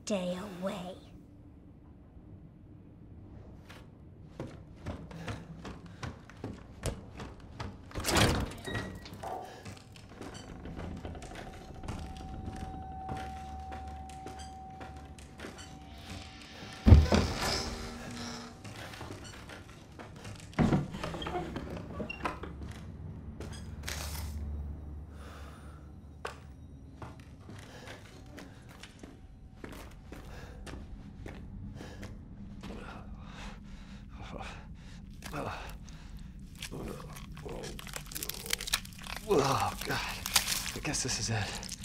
day away. Oh, God. I guess this is it.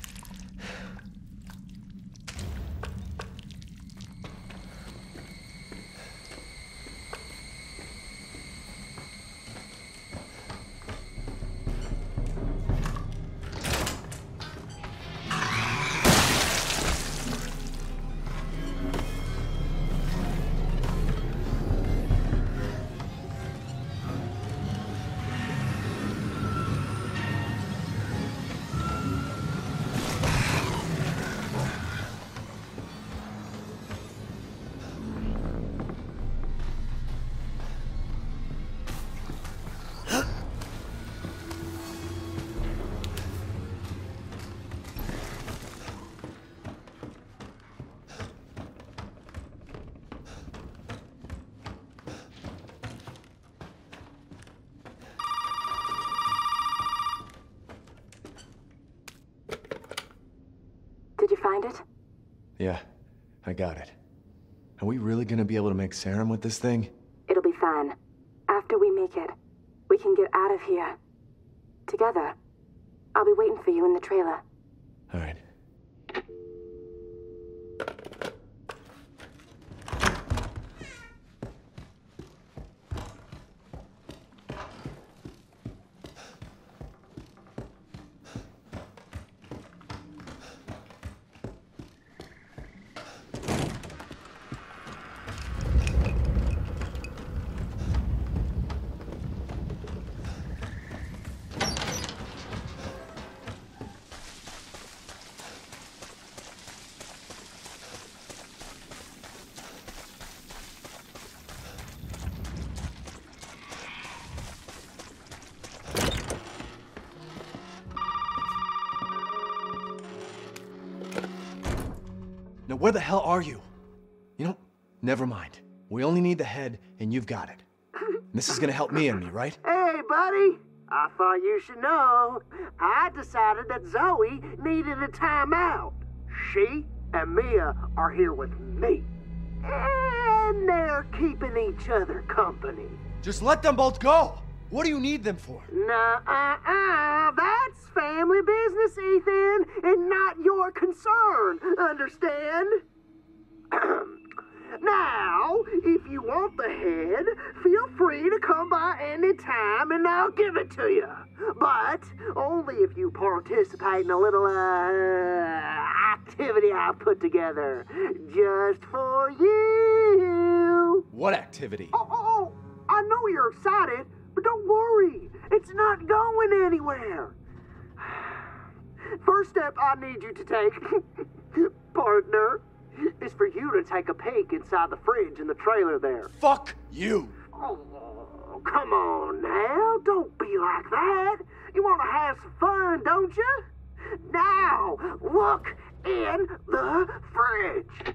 Did you find it? Yeah, I got it. Are we really gonna be able to make serum with this thing? It'll be fine. After we make it, we can get out of here. Together. I'll be waiting for you in the trailer. All right. Now, where the hell are you? You know, never mind. We only need the head, and you've got it. This is gonna help me and me, right? Hey, buddy. I thought you should know. I decided that Zoe needed a timeout. She and Mia are here with me. And they're keeping each other company. Just let them both go! What do you need them for? That's family business, Ethan, and not your concern, understand? Now, if you want the head, feel free to come by any time and I'll give it to you. But only if you participate in a little, activity I've put together. Just for you. What activity? Oh, I know you're excited, but don't worry. It's not going anywhere. First step I need you to take, partner, is for you to take a peek inside the fridge in the trailer there. Fuck you! Oh, come on now. Don't be like that. You want to have some fun, don't you? Now, look in the fridge.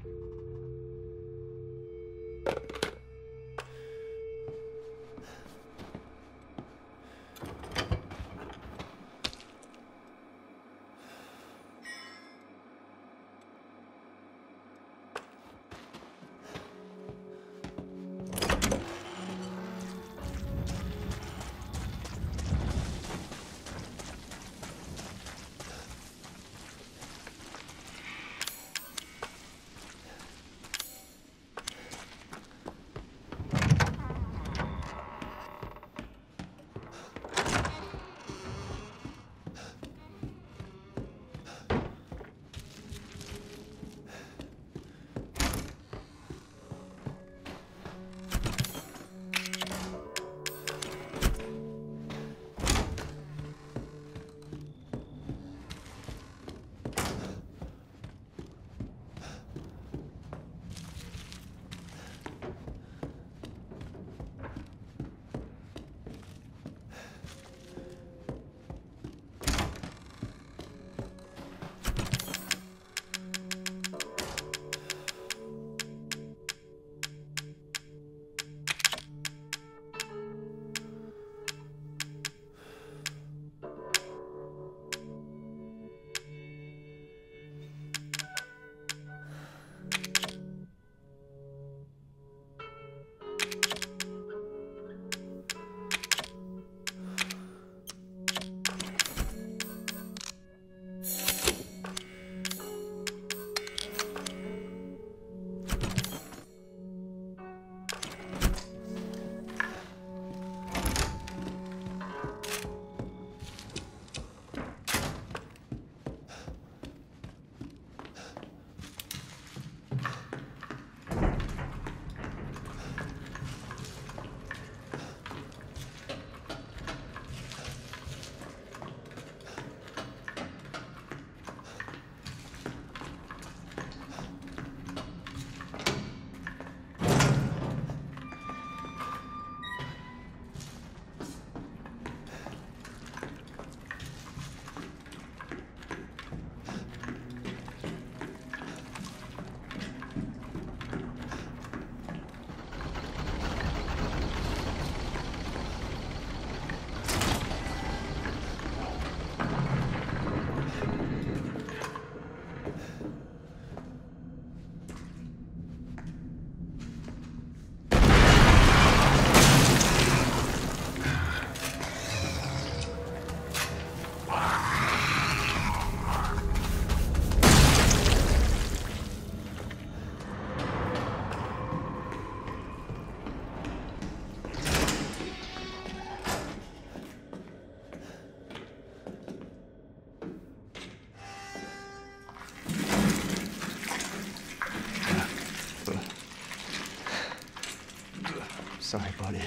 Sorry, buddy.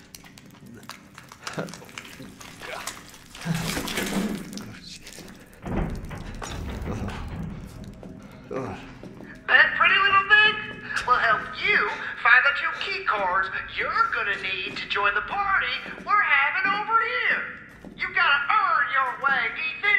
That pretty little thing will help you find the 2 key cards you're gonna need to join the party we're having over here. You gotta earn your way, Ethan.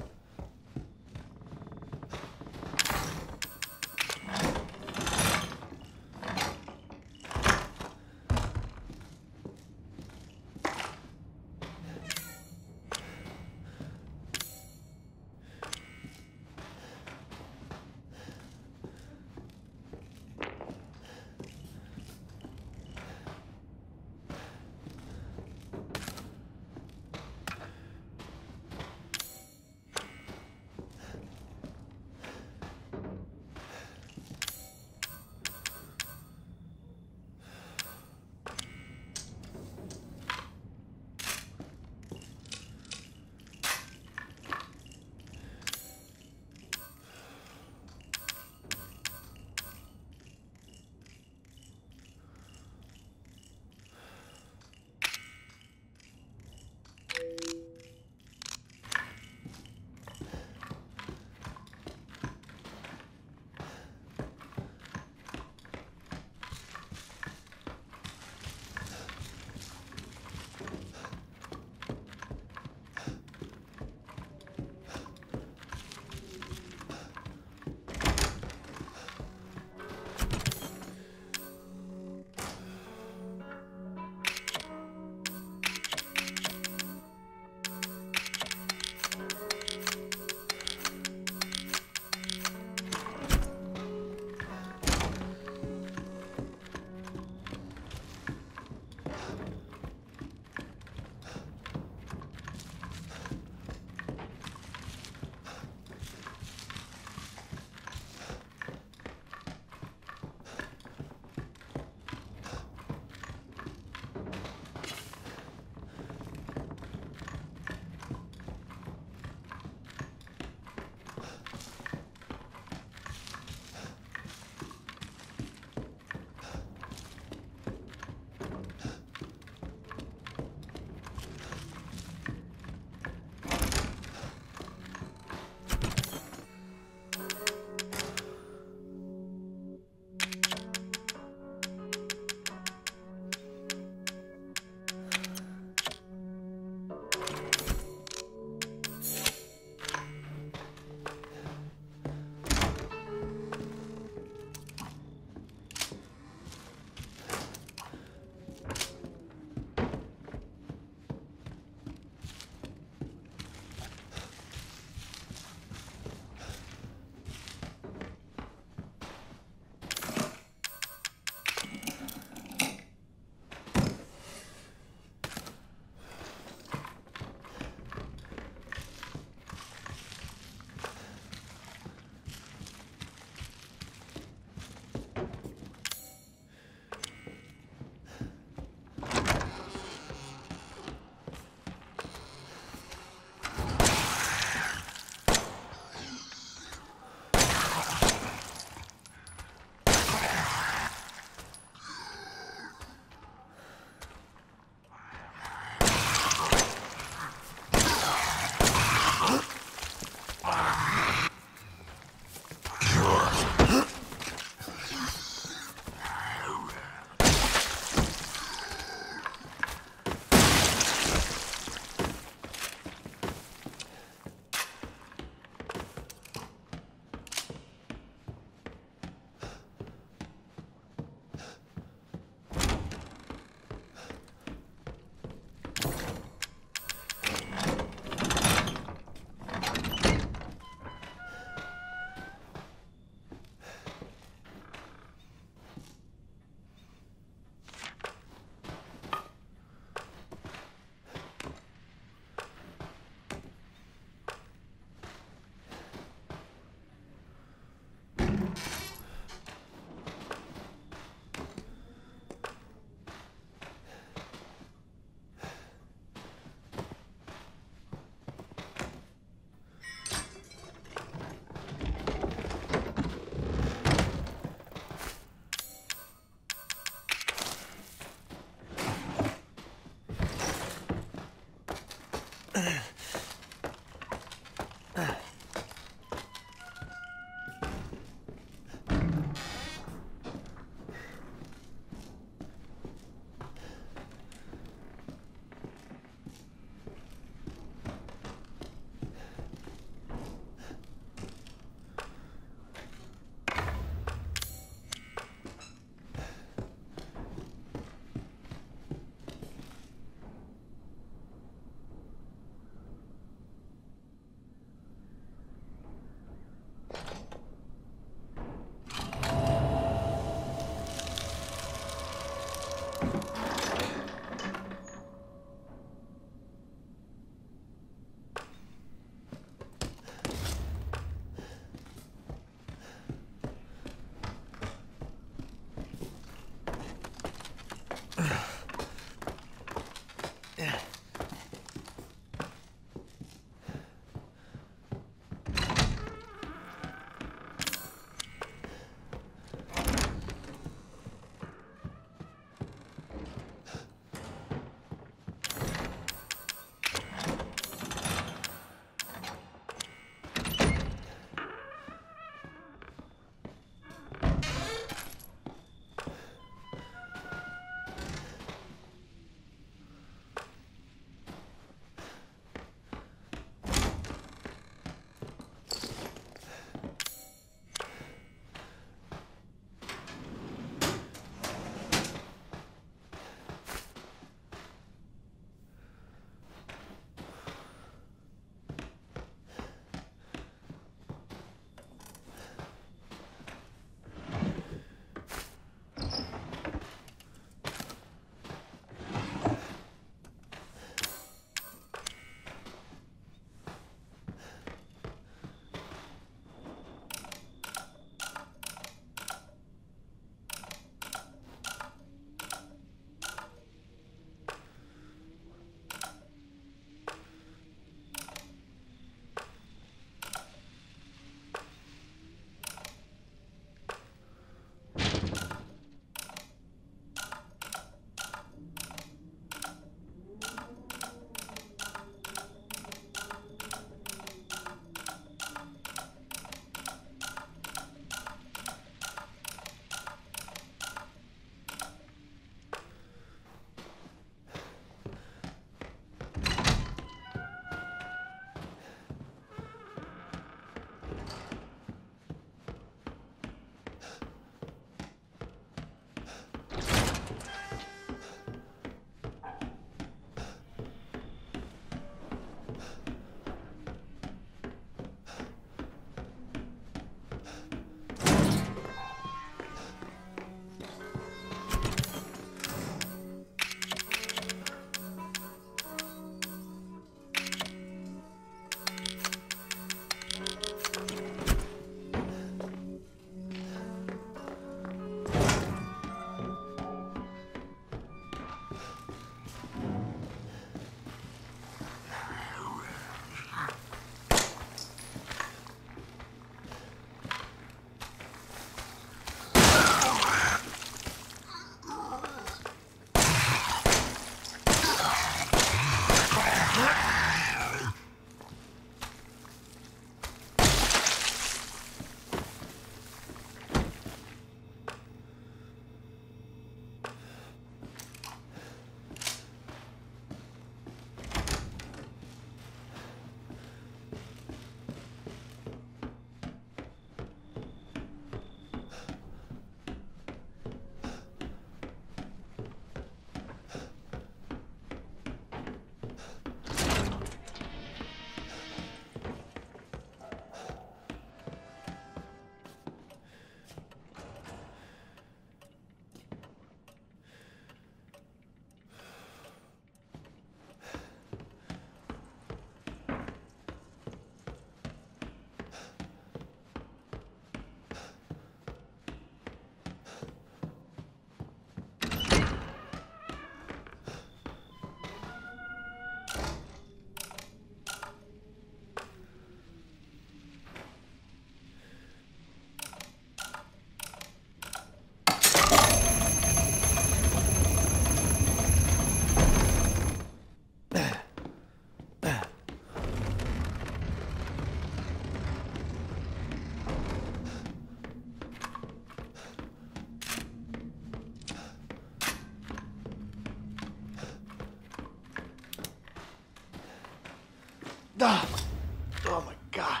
Ah. Oh my God.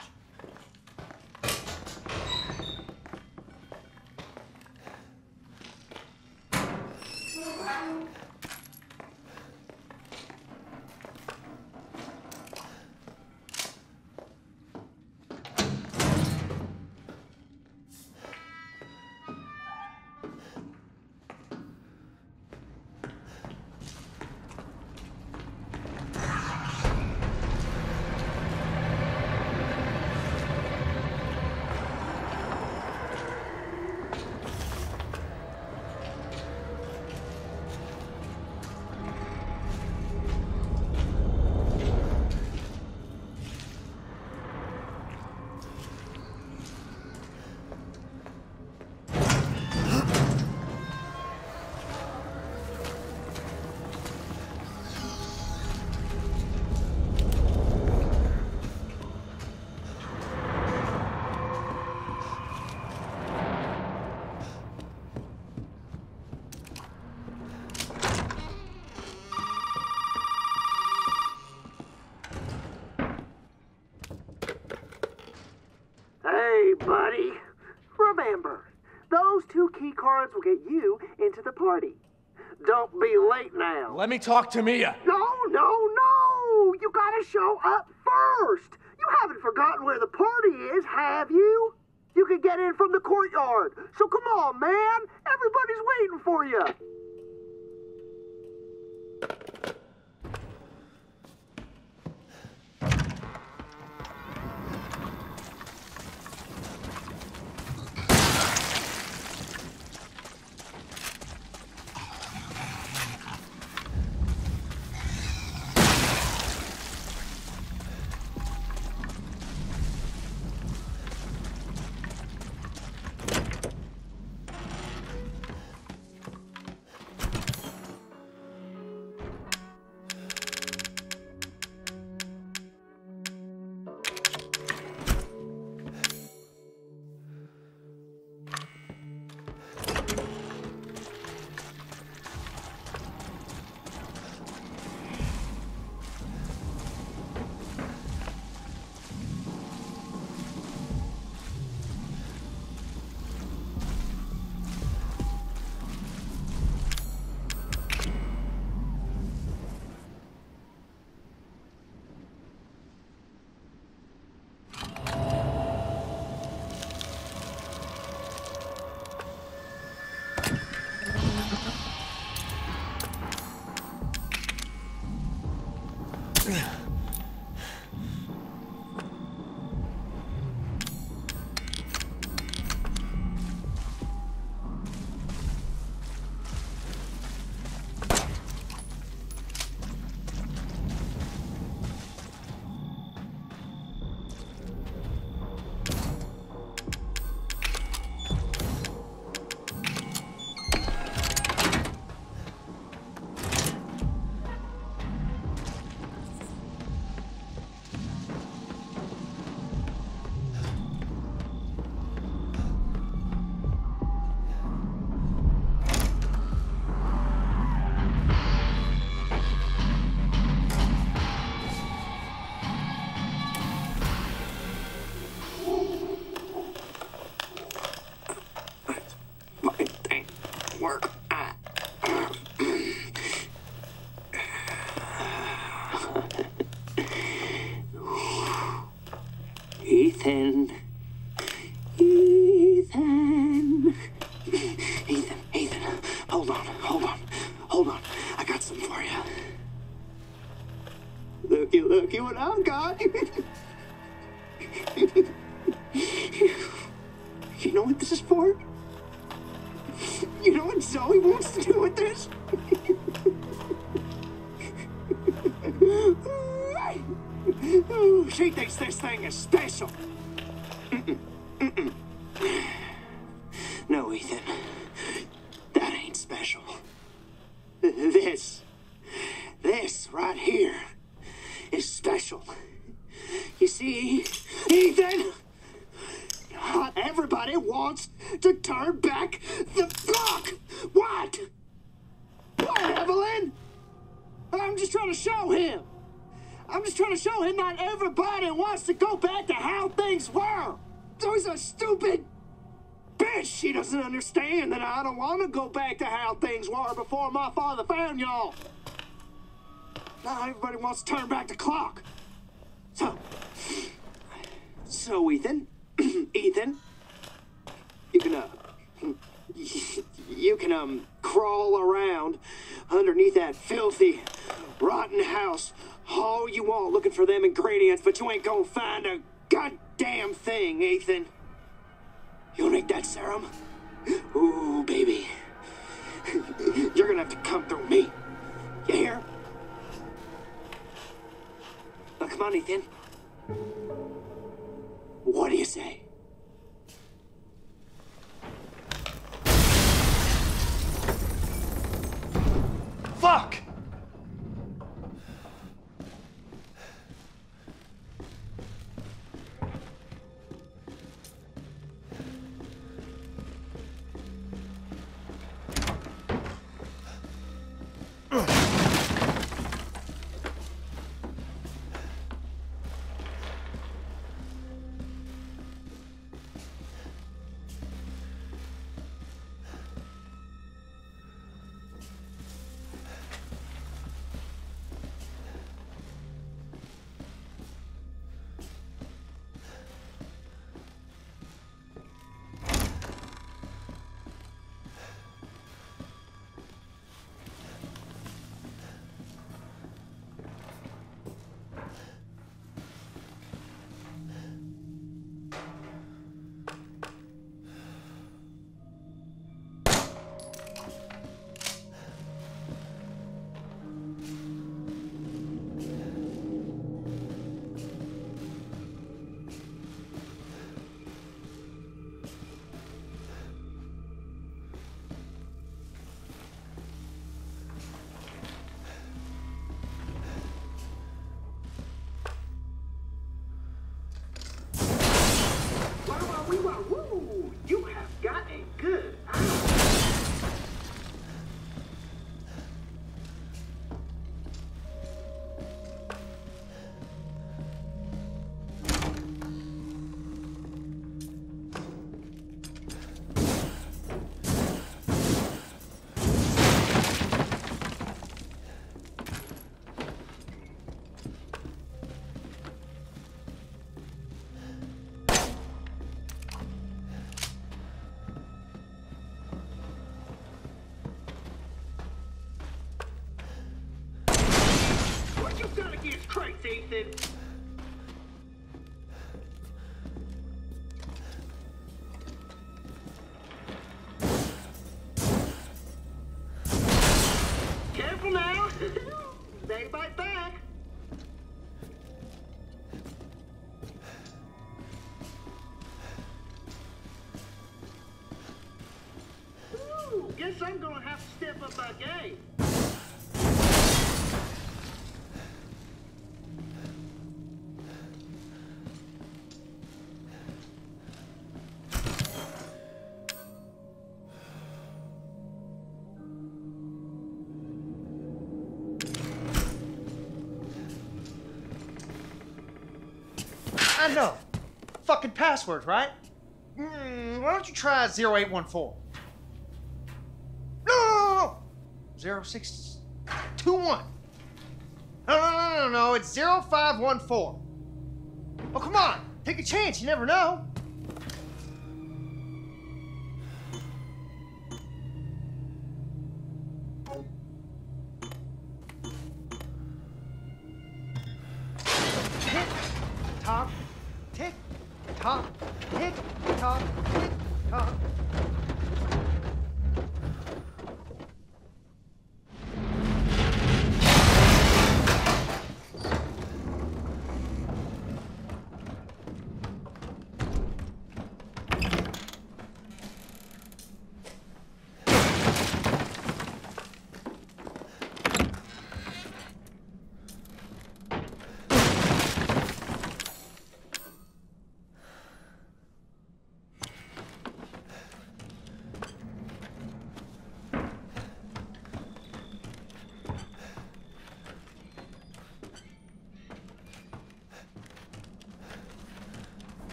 Hey, buddy. Remember, those 2 key cards will get you into the party. Don't be late now. Let me talk to Mia. No, no, no! You gotta show up first! You haven't forgotten where the party is, have you? You can get in from the courtyard. So come on, man! Everybody's waiting for you! Ethan. Ethan. Ethan. Hold on. I got something for you. Looky what I've got. You know what this is for? You know what Zoe wants to do with this? She thinks this thing is special. No, Ethan. That ain't special. This right here is special. You see, Ethan, not everybody wants to turn back the clock. What? What, Evelyn? I'm just trying to show him. I'm just trying to show him not everybody wants to go back to how things were. Zoe's a stupid bitch. She doesn't understand that I don't want to go back to how things were before my father found y'all. Now everybody wants to turn back the clock. So Ethan, Ethan, you can crawl around underneath that filthy, rotten house all you want looking for them ingredients, but you ain't gonna find a goddamn thing, Ethan. You'll need that serum. Ooh, baby. You're gonna have to come through me. You hear? Now, come on, Ethan. What do you say? Fuck! Woo! You have got a good eye. What you done against crates, Ethan? Careful now. They bite back. Ooh, guess I'm gonna have to step up my game. I know. Fucking password, right? Why don't you try 0814? No! 0621. No, it's 0514. Oh, come on. Take a chance. You never know. Tick-tock, tick-tock, tick-tock, tick-tock.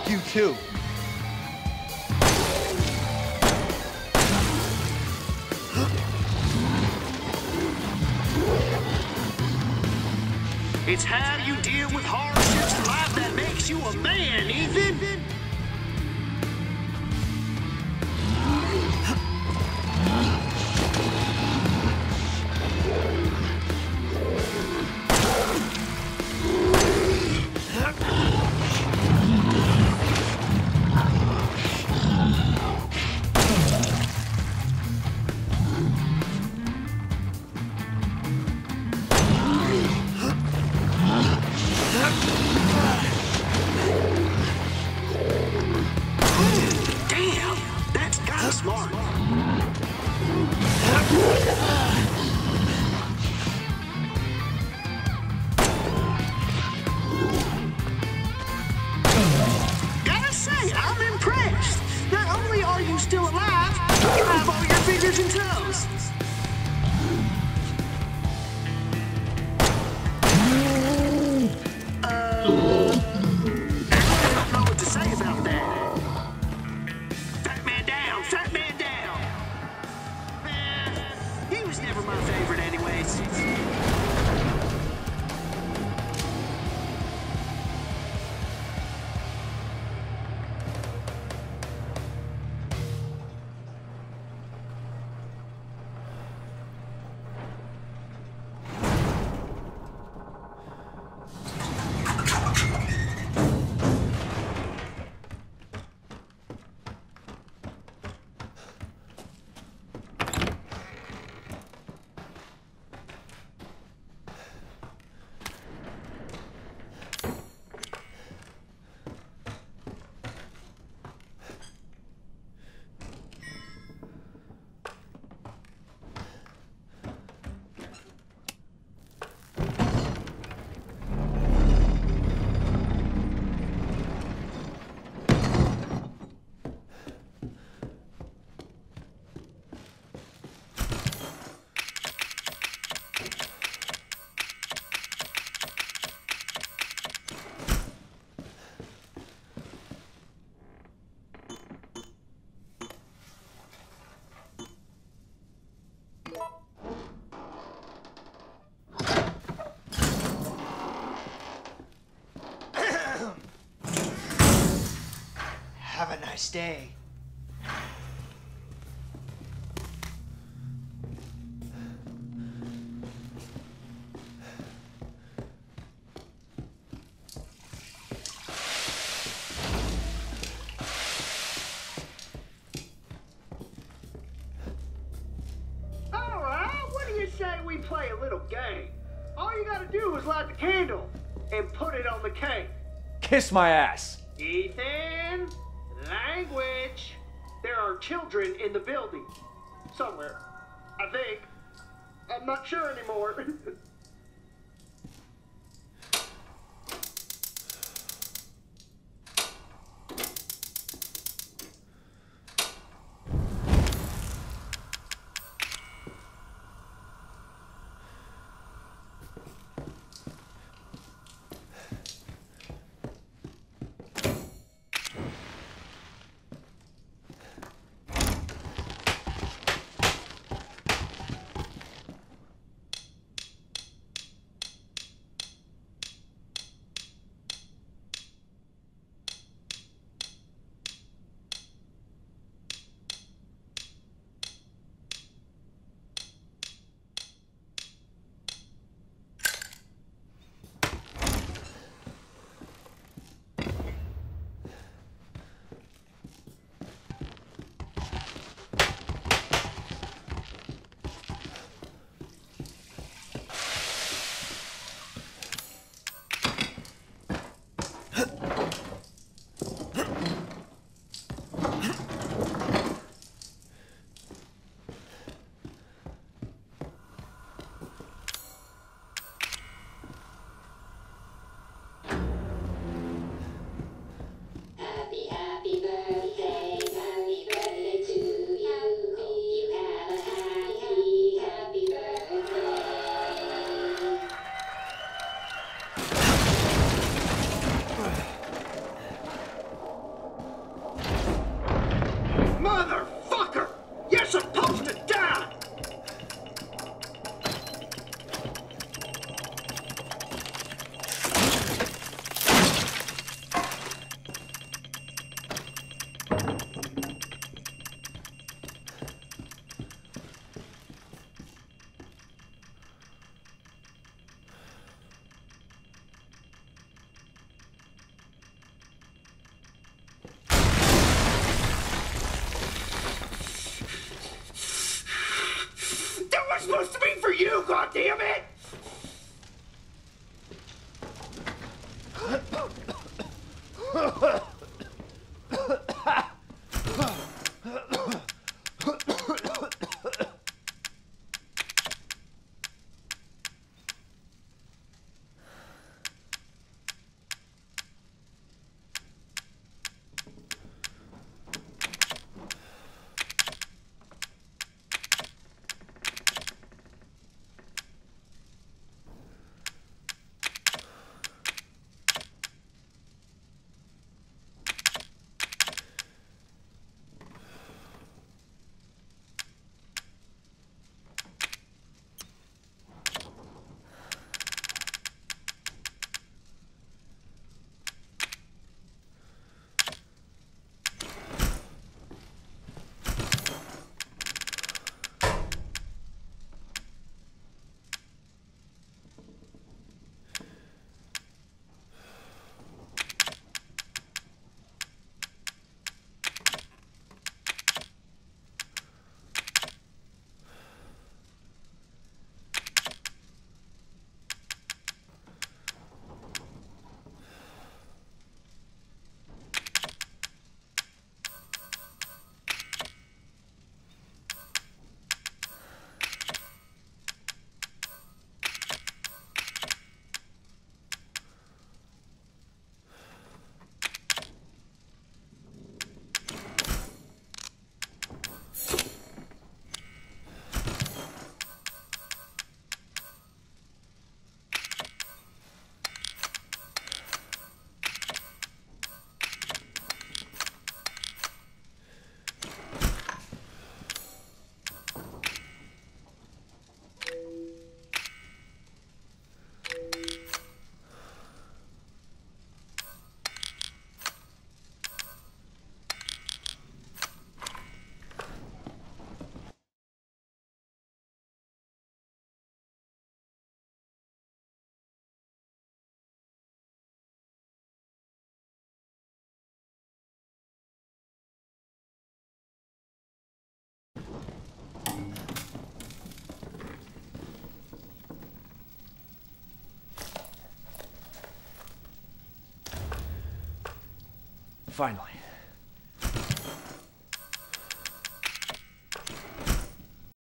you too. It's how you deal with hardships in life that makes you a man, Ethan. Damn, that's kinda smart. Gotta say, I'm impressed. Not only are you still alive, you have all your fingers and toes. I don't know what to say about that. Fat man down, fat man down. Man, he was never my favorite anyways. Have a nice day. All right, what do you say we play a little game? All you gotta do is light the candle and put it on the cake. Kiss my ass. Ethan, language. There are children in the building. Somewhere. I think. I'm not sure anymore. God damn it! Finally.